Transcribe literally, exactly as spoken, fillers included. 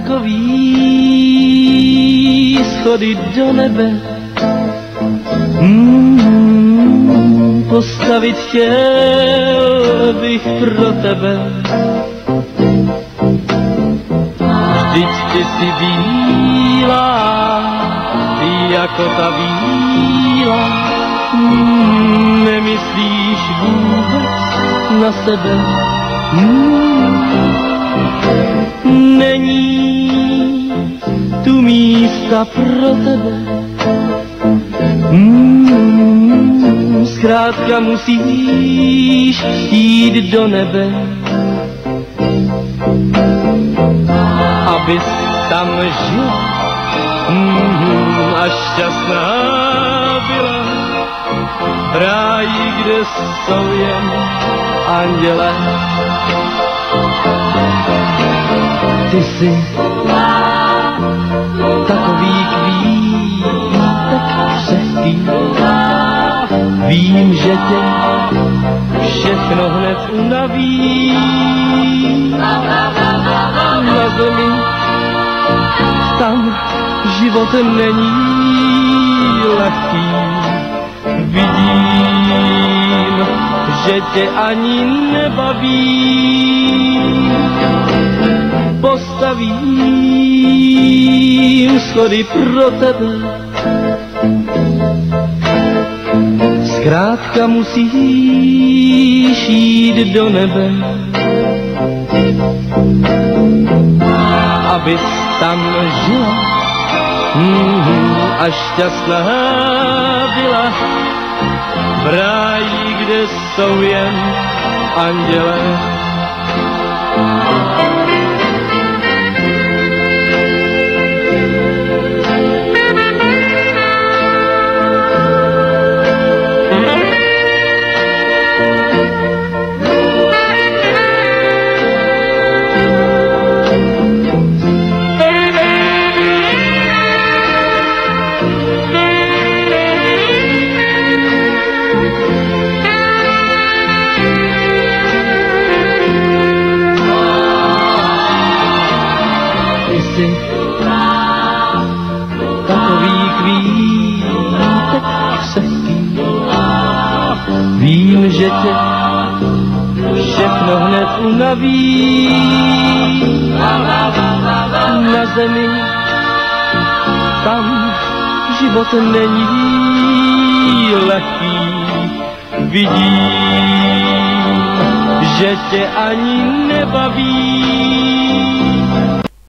takový schody do nebe. Mm, postavit chtěl bych pro tebe. Vždyť ty jsi bílá, jako ta víla. Mm, nemyslíš vůbec na sebe. Mm, není tu místa pro tebe. Mm, zkrátka musíš jít do nebe, abys tam žil mm, a šťastná byla. V ráji, kde jsou jen anděle. Ty jsi takový kvítek křehký. Vím, že tě všechno hned unaví. Na zemi tam život není lehký. Vidím, že tě ani nebaví. Postavím schody pro tebe. Zkrátka musíš jít do nebe, abys tam žila mm, a šťastná byla. V ráji, kde jsou jen anděle. Takový kvítek křehký. Vím, že tě všechno hned unaví. Na zemi tam život není lehký. Vidím, že tě ani nebaví.